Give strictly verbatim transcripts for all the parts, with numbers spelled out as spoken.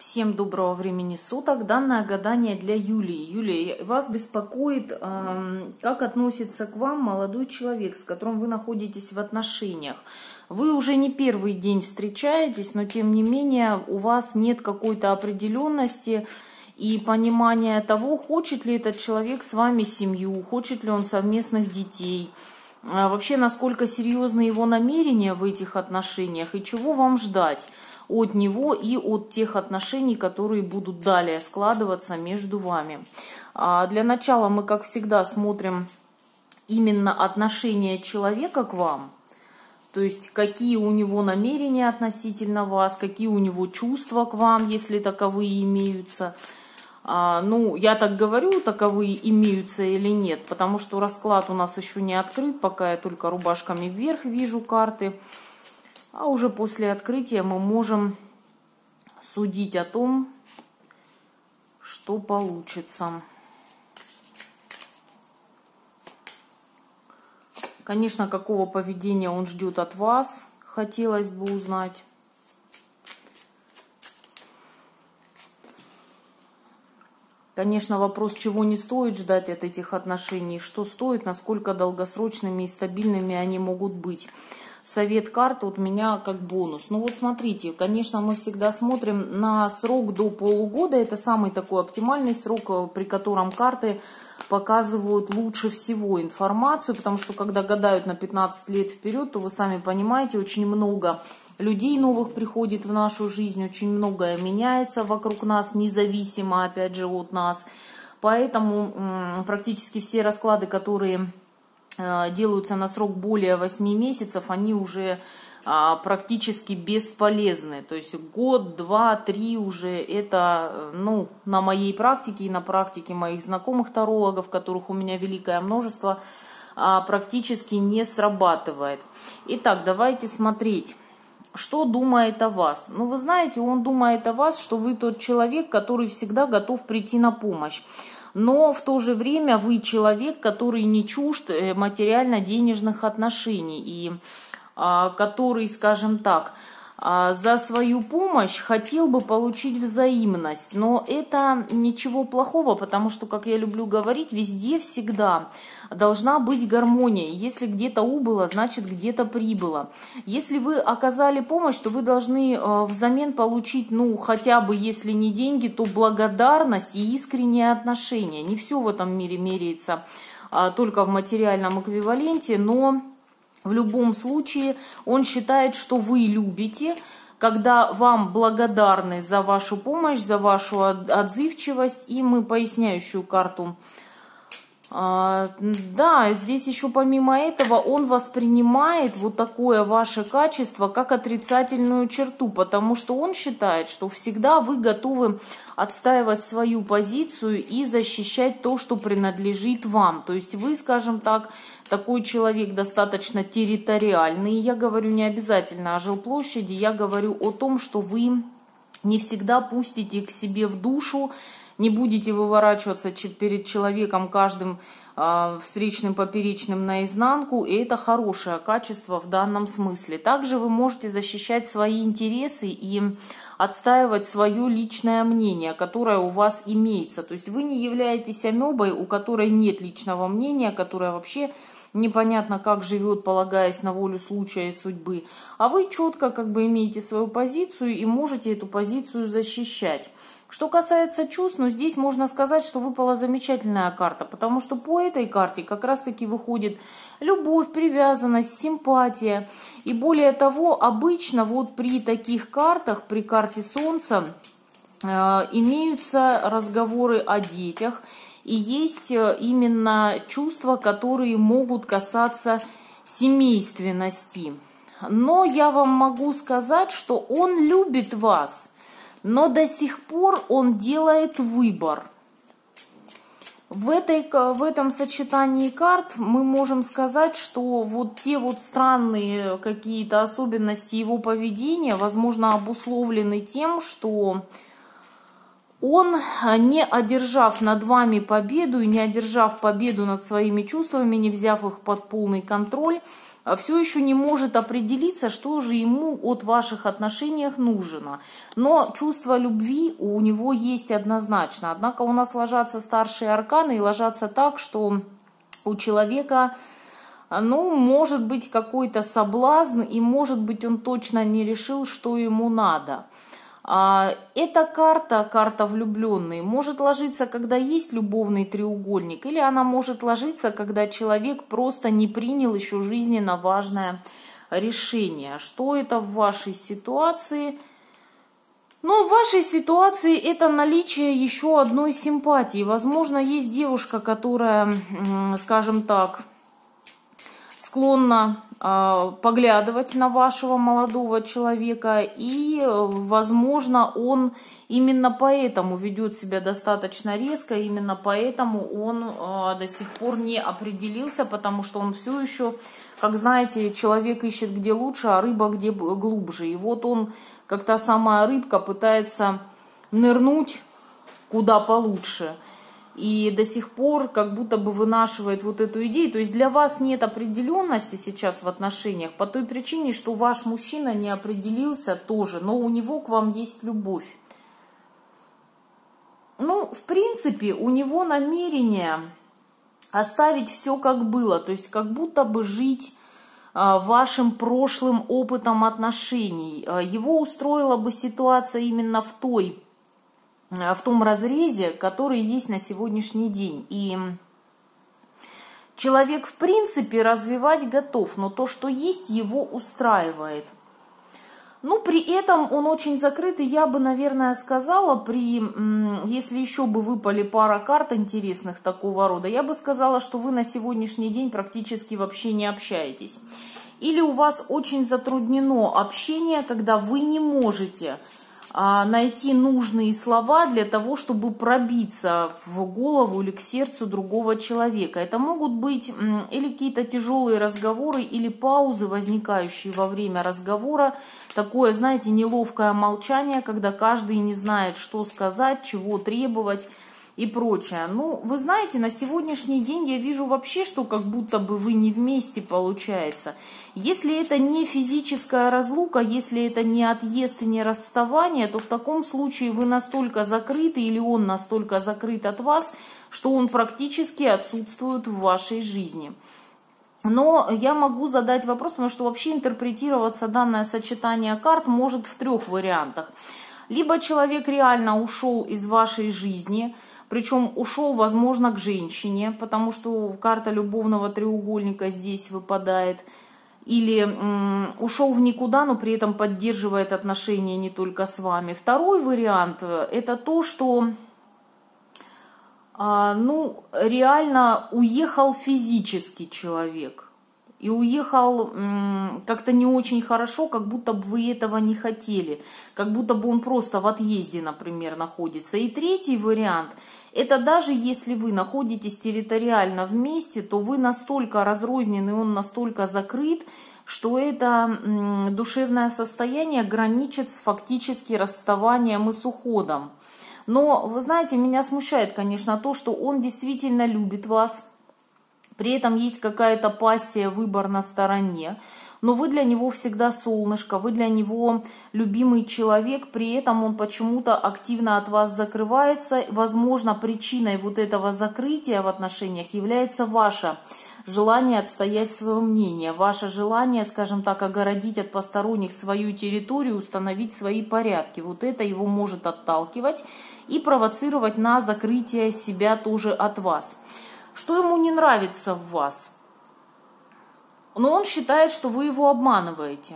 Всем доброго времени суток. Данное гадание для Юлии. Юлия, вас беспокоит, э, как относится к вам молодой человек, с которым вы находитесь в отношениях. Вы уже не первый день встречаетесь, но тем не менее у вас нет какой-то определенности и понимания того, хочет ли этот человек с вами семью, хочет ли он совместных детей. Вообще, насколько серьезны его намерения в этих отношениях и чего вам ждать от него и от тех отношений, которые будут далее складываться между вами. Для начала мы, как всегда, смотрим именно отношение человека к вам, то есть какие у него намерения относительно вас, какие у него чувства к вам, если таковые имеются. Ну, я так говорю, таковые имеются или нет, потому что расклад у нас еще не открыт, пока я только рубашками вверх вижу карты. А уже после открытия мы можем судить о том, что получится. Конечно, какого поведения он ждет от вас, хотелось бы узнать. Конечно, вопрос, чего не стоит ждать от этих отношений, что стоит, насколько долгосрочными и стабильными они могут быть. Совет карт от меня как бонус. Ну вот смотрите, конечно, мы всегда смотрим на срок до полугода. Это самый такой оптимальный срок, при котором карты показывают лучше всего информацию. Потому что когда гадают на пятнадцать лет вперед, то вы сами понимаете, очень много людей новых приходит в нашу жизнь. Очень многое меняется вокруг нас, независимо опять же от нас. Поэтому практически все расклады, которые делаются на срок более восьми месяцев, они уже а, практически бесполезны. То есть год, два, три уже это, ну, на моей практике и на практике моих знакомых тарологов, которых у меня великое множество, а, практически не срабатывает. Итак, давайте смотреть, что думает о вас. Ну, вы знаете, он думает о вас, что вы тот человек, который всегда готов прийти на помощь. Но в то же время вы человек, который не чужд материально-денежных отношений и а, который, скажем так, а, за свою помощь хотел бы получить взаимность. Но это ничего плохого, потому что, как я люблю говорить, везде всегда должна быть гармония. Если где-то убыло, значит где-то прибыло. Если вы оказали помощь, то вы должны э, взамен получить, ну, хотя бы, если не деньги, то благодарность и искреннее отношение. Не все в этом мире меряется а, только в материальном эквиваленте, но в любом случае он считает, что вы любите, когда вам благодарны за вашу помощь, за вашу отзывчивость. И мы поясняющую карту. А, да, здесь еще помимо этого он воспринимает вот такое ваше качество как отрицательную черту, потому что он считает, что всегда вы готовы отстаивать свою позицию и защищать то, что принадлежит вам. То есть вы, скажем так, такой человек достаточно территориальный. Я говорю не обязательно о жилплощади, я говорю о том, что вы не всегда пустите к себе в душу, не будете выворачиваться перед человеком каждым э, встречным, поперечным наизнанку, и это хорошее качество в данном смысле. Также вы можете защищать свои интересы и отстаивать свое личное мнение, которое у вас имеется. То есть вы не являетесь амебой, у которой нет личного мнения, которая вообще непонятно как живет, полагаясь на волю случая и судьбы. А вы четко как бы имеете свою позицию и можете эту позицию защищать. Что касается чувств, ну, здесь можно сказать, что выпала замечательная карта, потому что по этой карте как раз-таки выходит любовь, привязанность, симпатия. И более того, обычно вот при таких картах, при карте Солнца, э, имеются разговоры о детях. И есть именно чувства, которые могут касаться семейственности. Но я вам могу сказать, что он любит вас. Но до сих пор он делает выбор. В, этой, в этом сочетании карт мы можем сказать, что вот те вот странные какие-то особенности его поведения, возможно, обусловлены тем, что он, не одержав над вами победу и не одержав победу над своими чувствами, не взяв их под полный контроль, все еще не может определиться, что же ему от ваших отношениях нужно. Но чувство любви у него есть однозначно. Однако у нас ложатся старшие арканы и ложатся так, что у человека, ну, может быть какой-то соблазн, и может быть он точно не решил, что ему надо. Эта карта, карта влюбленный, может ложиться, когда есть любовный треугольник, или она может ложиться, когда человек просто не принял еще жизненно важное решение. Что это в вашей ситуации? Ну, в вашей ситуации это наличие еще одной симпатии. Возможно, есть девушка, которая, скажем так, склонна э, поглядывать на вашего молодого человека, и, возможно, он именно поэтому ведет себя достаточно резко, именно поэтому он э, до сих пор не определился, потому что он все еще, как знаете, человек ищет где лучше, а рыба где глубже. И вот он, как та самая рыбка, пытается нырнуть куда получше. И до сих пор как будто бы вынашивает вот эту идею. То есть для вас нет определенности сейчас в отношениях по той причине, что ваш мужчина не определился тоже, но у него к вам есть любовь. Ну, в принципе, у него намерение оставить все как было, то есть как будто бы жить вашим прошлым опытом отношений. Его устроила бы ситуация именно в той в том разрезе, который есть на сегодняшний день. И человек, в принципе, развивать готов, но то, что есть, его устраивает. Ну, при этом он очень закрыт, и я бы, наверное, сказала, при, если еще бы выпали пара карт интересных такого рода, я бы сказала, что вы на сегодняшний день практически вообще не общаетесь. Или у вас очень затруднено общение, когда вы не можете найти нужные слова для того, чтобы пробиться в голову или к сердцу другого человека. Это могут быть или какие-то тяжелые разговоры, или паузы, возникающие во время разговора. Такое, знаете, неловкое молчание, когда каждый не знает, что сказать, чего требовать и прочее. Ну, вы знаете, на сегодняшний день я вижу вообще, что как будто бы вы не вместе получается. Если это не физическая разлука, если это не отъезд и не расставание, то в таком случае вы настолько закрыты или он настолько закрыт от вас, что он практически отсутствует в вашей жизни. Но я могу задать вопрос, потому что вообще интерпретироваться данное сочетание карт может в трех вариантах. Либо человек реально ушел из вашей жизни, причем ушел, возможно, к женщине, потому что карта любовного треугольника здесь выпадает. Или м, ушел в никуда, но при этом поддерживает отношения не только с вами. Второй вариант – это то, что а, ну, реально уехал физически человек. И уехал как-то не очень хорошо, как будто бы вы этого не хотели. Как будто бы он просто в отъезде, например, находится. И третий вариант – это даже если вы находитесь территориально вместе, то вы настолько разрознены, он настолько закрыт, что это душевное состояние граничит с фактически расставанием и с уходом. Но, вы знаете, меня смущает, конечно, то, что он действительно любит вас. При этом есть какая-то пассия, выбор на стороне, но вы для него всегда солнышко, вы для него любимый человек, при этом он почему-то активно от вас закрывается. Возможно, причиной вот этого закрытия в отношениях является ваше желание отстоять свое мнение, ваше желание, скажем так, огородить от посторонних свою территорию, установить свои порядки. Вот это его может отталкивать и провоцировать на закрытие себя тоже от вас. Что ему не нравится в вас? Но он считает, что вы его обманываете.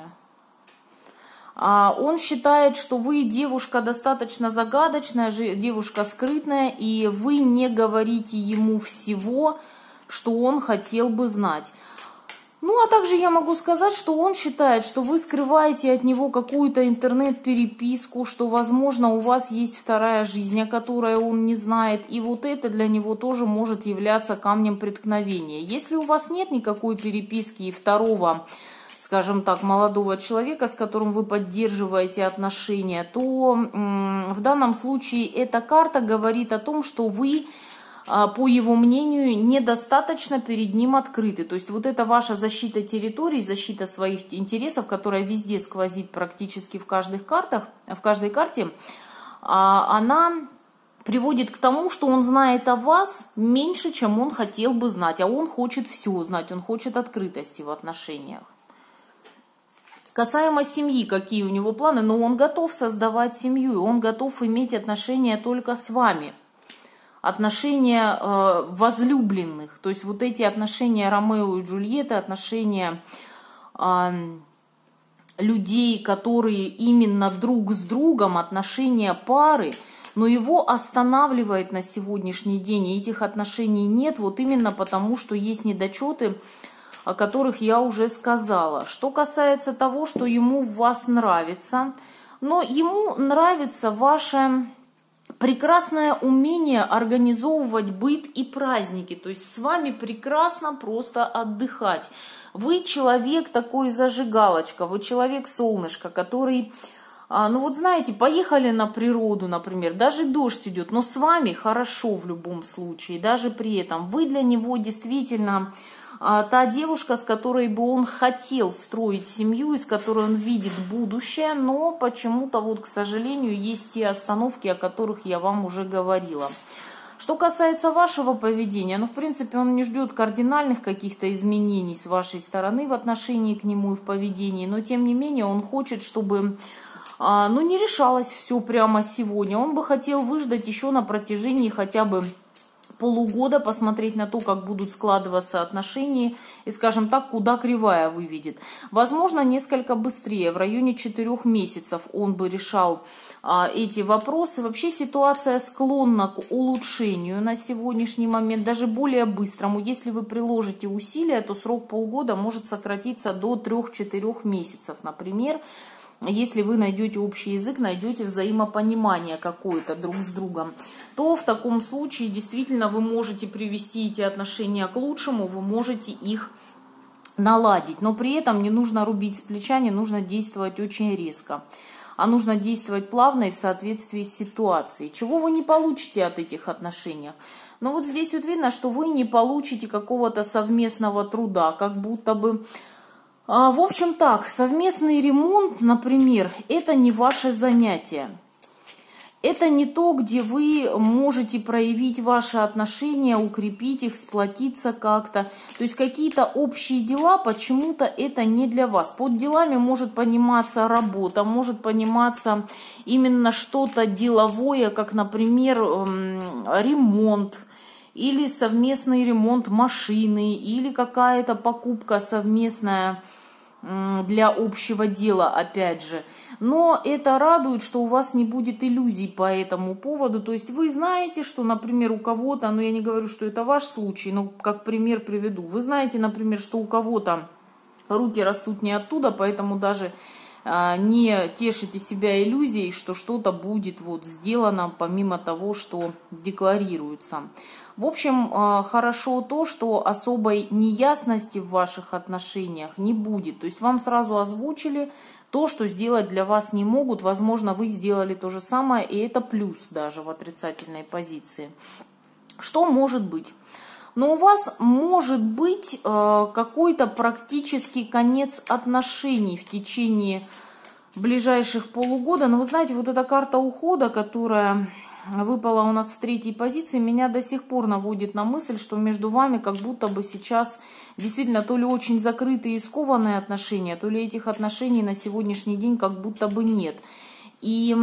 Он считает, что вы девушка достаточно загадочная, девушка скрытная, и вы не говорите ему всего, что он хотел бы знать. Ну, а также я могу сказать, что он считает, что вы скрываете от него какую-то интернет-переписку, что, возможно, у вас есть вторая жизнь, о которой он не знает, и вот это для него тоже может являться камнем преткновения. Если у вас нет никакой переписки и второго, скажем так, молодого человека, с которым вы поддерживаете отношения, то м- в данном случае эта карта говорит о том, что вы по его мнению, недостаточно перед ним открыты. То есть вот эта ваша защита территорий, защита своих интересов, которая везде сквозит практически в каждых картах, в каждой карте, она приводит к тому, что он знает о вас меньше, чем он хотел бы знать. А он хочет все знать, он хочет открытости в отношениях. Касаемо семьи, какие у него планы, но он готов создавать семью, он готов иметь отношения только с вами. Отношения э, возлюбленных, то есть вот эти отношения Ромео и Джульетты, отношения э, людей, которые именно друг с другом, отношения пары, но его останавливает на сегодняшний день, и этих отношений нет, вот именно потому, что есть недочеты, о которых я уже сказала. Что касается того, что ему в вас нравится, но ему нравится ваше прекрасное умение организовывать быт и праздники. То есть с вами прекрасно просто отдыхать. Вы человек такой зажигалочка, вы человек солнышко, который, ну вот знаете, поехали на природу, например, даже дождь идет, но с вами хорошо в любом случае. Даже при этом вы для него действительно та девушка, с которой бы он хотел строить семью, и с которой он видит будущее, но почему-то, вот, к сожалению, есть те остановки, о которых я вам уже говорила. Что касается вашего поведения, ну, в принципе, он не ждет кардинальных каких-то изменений с вашей стороны в отношении к нему и в поведении, но, тем не менее, он хочет, чтобы, ну, не решалось все прямо сегодня. Он бы хотел выждать еще на протяжении хотя бы полугода, посмотреть на то, как будут складываться отношения и, скажем так, куда кривая выведет. Возможно, несколько быстрее, в районе четырех месяцев он бы решал а, эти вопросы. Вообще ситуация склонна к улучшению на сегодняшний момент, даже более быстрому. Если вы приложите усилия, то срок полгода может сократиться до трёх-четырёх месяцев, например. Если вы найдете общий язык, найдете взаимопонимание какое-то друг с другом, то в таком случае действительно вы можете привести эти отношения к лучшему, вы можете их наладить. Но при этом не нужно рубить с плеча, не нужно действовать очень резко, а нужно действовать плавно и в соответствии с ситуацией. Чего вы не получите от этих отношений? Но вот здесь вот видно, что вы не получите какого-то совместного труда, как будто бы... В общем так, совместный ремонт, например, это не ваше занятие. Это не то, где вы можете проявить ваши отношения, укрепить их, сплотиться как-то. То есть какие-то общие дела, почему-то это не для вас. Под делами может пониматься работа, может пониматься именно что-то деловое, как, например, ремонт. Или совместный ремонт машины, или какая-то покупка совместная для общего дела, опять же. Но это радует, что у вас не будет иллюзий по этому поводу. То есть вы знаете, что, например, у кого-то, ну я не говорю, что это ваш случай, но как пример приведу. Вы знаете, например, что у кого-то руки растут не оттуда, поэтому даже не тешите себя иллюзией, что что-то будет вот сделано помимо того, что декларируется. В общем, хорошо то, что особой неясности в ваших отношениях не будет. То есть вам сразу озвучили то, что сделать для вас не могут. Возможно, вы сделали то же самое, и это плюс даже в отрицательной позиции. Что может быть? Но у вас может быть э, какой-то практически конец отношений в течение ближайших полугода. Но вы знаете, вот эта карта ухода, которая выпала у нас в третьей позиции, меня до сих пор наводит на мысль, что между вами как будто бы сейчас действительно то ли очень закрытые и скованные отношения, то ли этих отношений на сегодняшний день как будто бы нет. И...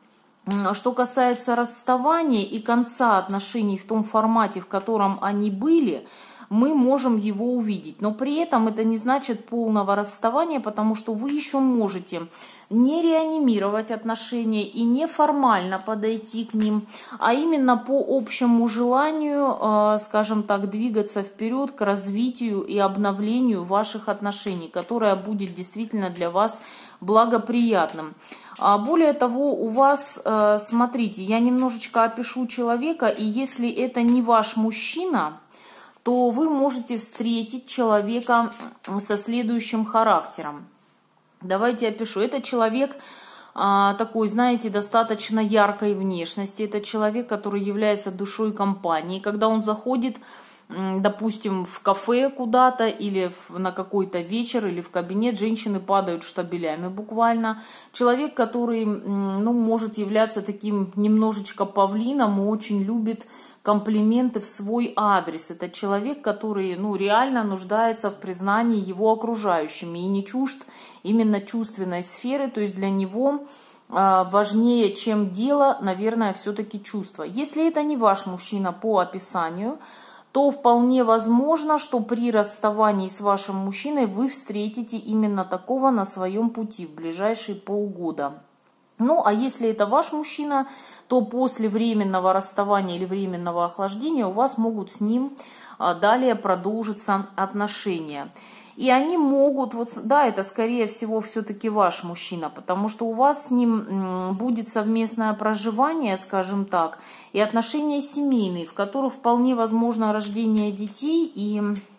Что касается расставания и конца отношений в том формате, в котором они были, мы можем его увидеть. Но при этом это не значит полного расставания, потому что вы еще можете не реанимировать отношения и не формально подойти к ним, а именно по общему желанию, скажем так, двигаться вперед к развитию и обновлению ваших отношений, которое будет действительно для вас благоприятным. Более того, у вас, смотрите, я немножечко опишу человека, и если это не ваш мужчина, то вы можете встретить человека со следующим характером. Давайте опишу. Это человек такой, знаете, достаточно яркой внешности. Это человек, который является душой компании. Когда он заходит, допустим, в кафе куда-то или на какой-то вечер или в кабинет, женщины падают штабелями буквально. Человек, который, ну, может являться таким немножечко павлином и очень любит комплименты в свой адрес. Это человек, который, ну, реально нуждается в признании его окружающими и не чужд именно чувственной сферы, то есть для него важнее, чем дело, наверное, все-таки чувство. Если это не ваш мужчина по описанию, то вполне возможно, что при расставании с вашим мужчиной вы встретите именно такого на своем пути в ближайшие полгода. Ну, а если это ваш мужчина, то после временного расставания или временного охлаждения у вас могут с ним далее продолжиться отношения. И они могут, вот, да, это скорее всего все-таки ваш мужчина, потому что у вас с ним будет совместное проживание, скажем так, и отношения семейные, в которых вполне возможно рождение детей, и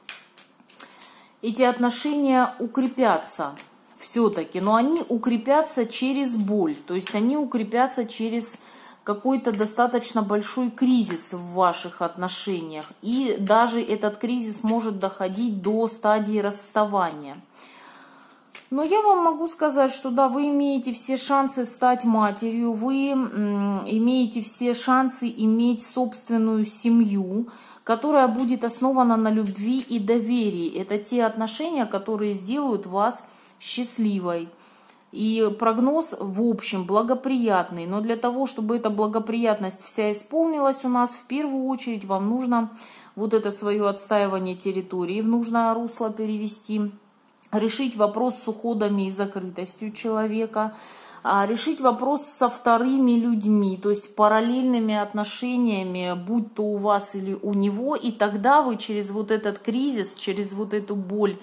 эти отношения укрепятся все-таки, но они укрепятся через боль, то есть они укрепятся через какой-то достаточно большой кризис в ваших отношениях. И даже этот кризис может доходить до стадии расставания. Но я вам могу сказать, что да, вы имеете все шансы стать матерью, вы имеете все шансы иметь собственную семью, которая будет основана на любви и доверии. Это те отношения, которые сделают вас счастливой. И прогноз в общем благоприятный, но для того, чтобы эта благоприятность вся исполнилась у нас, в первую очередь вам нужно вот это свое отстаивание территории в нужное русло перевести, решить вопрос с уходами и закрытостью человека, решить вопрос со вторыми людьми, то есть параллельными отношениями, будь то у вас или у него, и тогда вы через вот этот кризис, через вот эту боль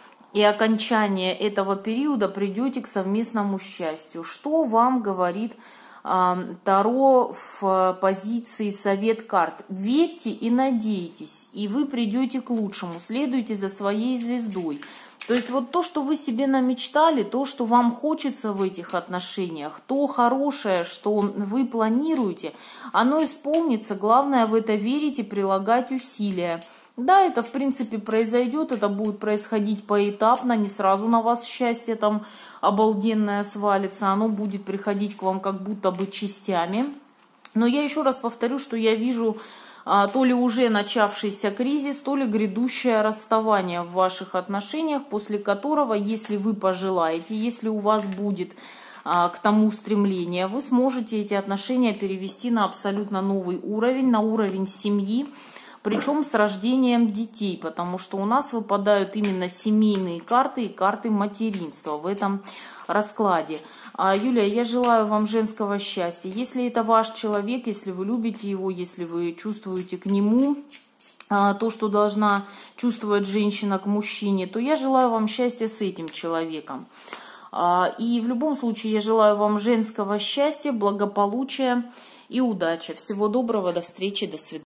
и окончание этого периода придете к совместному счастью. Что вам говорит э, Таро в позиции совет карт? Верьте и надейтесь, и вы придете к лучшему, следуйте за своей звездой. То есть вот то, что вы себе намечтали, то, что вам хочется в этих отношениях, то хорошее, что вы планируете, оно исполнится. Главное в это верить и прилагать усилия. Да, это в принципе произойдет, это будет происходить поэтапно, не сразу на вас счастье там обалденное свалится, оно будет приходить к вам как будто бы частями. Но я еще раз повторю, что я вижу а, то ли уже начавшийся кризис, то ли грядущее расставание в ваших отношениях, после которого, если вы пожелаете, если у вас будет а, к тому стремление, вы сможете эти отношения перевести на абсолютно новый уровень, на уровень семьи. Причем с рождением детей, потому что у нас выпадают именно семейные карты и карты материнства в этом раскладе. Юлия, я желаю вам женского счастья. Если это ваш человек, если вы любите его, если вы чувствуете к нему то, что должна чувствовать женщина к мужчине, то я желаю вам счастья с этим человеком. И в любом случае я желаю вам женского счастья, благополучия и удачи. Всего доброго, до встречи, до свидания.